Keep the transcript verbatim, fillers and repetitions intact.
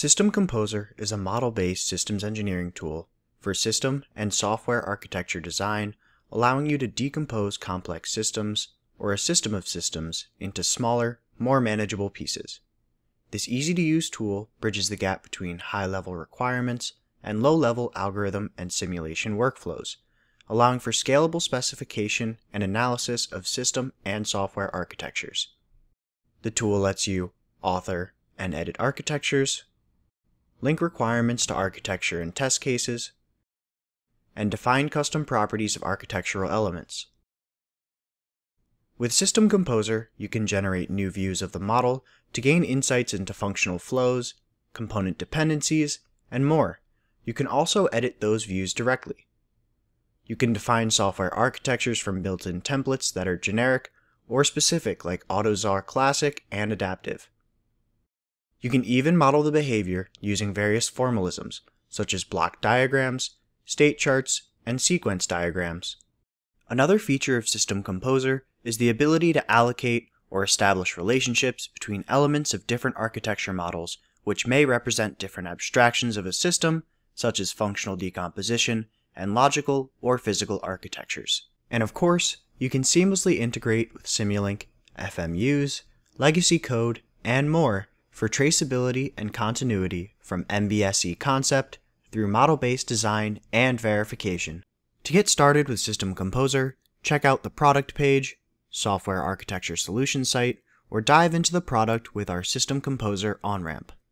System Composer is a model-based systems engineering tool for system and software architecture design, allowing you to decompose complex systems or a system of systems into smaller, more manageable pieces. This easy-to-use tool bridges the gap between high-level requirements and low-level algorithm and simulation workflows, allowing for scalable specification and analysis of system and software architectures. The tool lets you author and edit architectures, link requirements to architecture and test cases, and define custom properties of architectural elements. With System Composer, you can generate new views of the model to gain insights into functional flows, component dependencies, and more. You can also edit those views directly. You can define software architectures from built-in templates that are generic or specific, like AUTOSAR Classic and Adaptive. You can even model the behavior using various formalisms, such as block diagrams, state charts, and sequence diagrams. Another feature of System Composer is the ability to allocate or establish relationships between elements of different architecture models, which may represent different abstractions of a system, such as functional decomposition and logical or physical architectures. And of course, you can seamlessly integrate with Simulink, F M Us, legacy code, and more for traceability and continuity from M B S E concept through model-based design and verification. To get started with System Composer, check out the product page, software architecture solution site, or dive into the product with our System Composer on-ramp.